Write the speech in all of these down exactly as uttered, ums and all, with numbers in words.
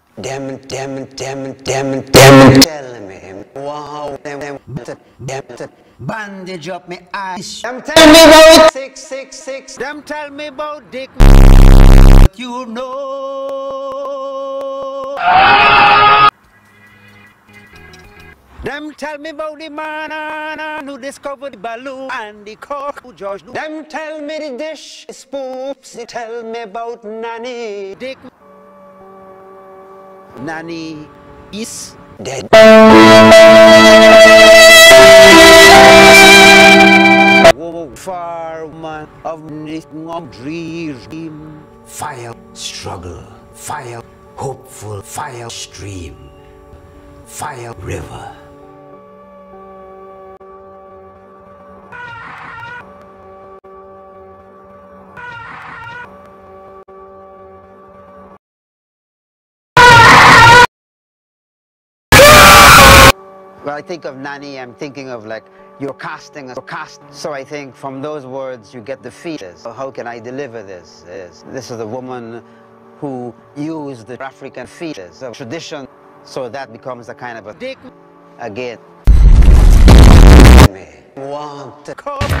Dem, dem, dem, dem, dem, tell me, wow, dem, dem, dem, dem, bandage up me eyes. Them tell me about six, six, six. Them tell me about dick, but you know. Them tell me about the man who discovered the balloon and the cork who George. Them tell me the dish spoops. They tell me about Nanny. Dick. Nanny is dead. Whoa, far man of this dream. Fire, struggle, fire, hopeful, fire, stream, fire, river. When I think of Nanny, I'm thinking of like you're casting a cast. So I think from those words you get the fetus. So how can I deliver this? This, this is the woman who used the African fetus, a tradition, so that becomes a kind of a dick again. Me want to come.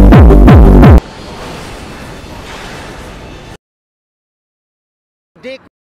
Dick.